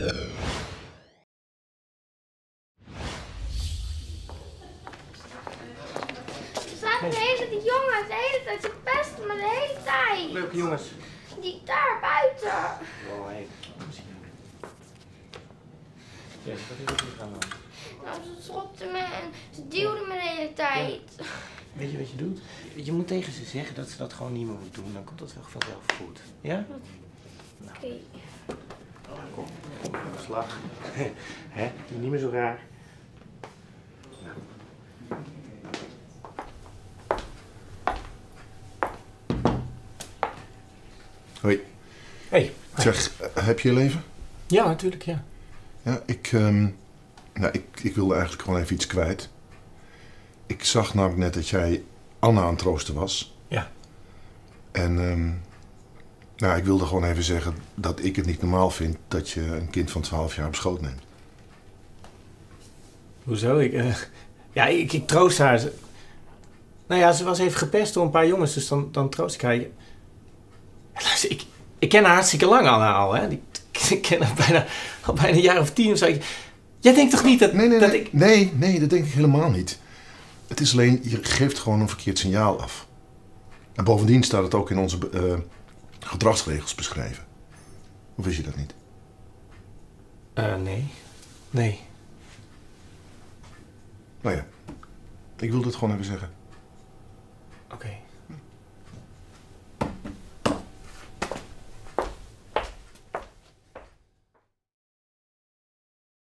De jongens, de hele tijd, ze pesten me de hele tijd. Leuke jongens. Die daar buiten. Oh, hé. Yes, wat is er aan de hand? Nou, ze schopten me en ze duwden me de hele tijd. Ja. Weet je wat je doet? Je moet tegen ze zeggen dat ze dat gewoon niet meer moet doen. Dan komt dat wel vanzelf goed. Ja? Nou. Oké. Kom, aan de slag. Hè? Doe niet meer zo raar. Nou. Hoi. Hey. Zeg, heb je leven? Ja, natuurlijk, ja. Ja, ik wilde eigenlijk gewoon even iets kwijt. Ik zag namelijk net dat jij Anna aan het troosten was. Ja. En ik wilde gewoon even zeggen dat ik het niet normaal vind dat je een kind van 12 jaar op schoot neemt. Hoezo? Ik troost haar. Nou ja, ze was even gepest door een paar jongens, dus dan troost ik haar. Luister, ik ken haar hartstikke lang al, hè. Ik ken haar al bijna een jaar of 10 of zo. Jij denkt toch niet dat... Nee, dat denk ik helemaal niet. Het is alleen, je geeft gewoon een verkeerd signaal af. En bovendien staat het ook in onze gedragsregels beschreven. Of wist je dat niet? Nee. Nou ja, ik wilde het gewoon even zeggen. Oké.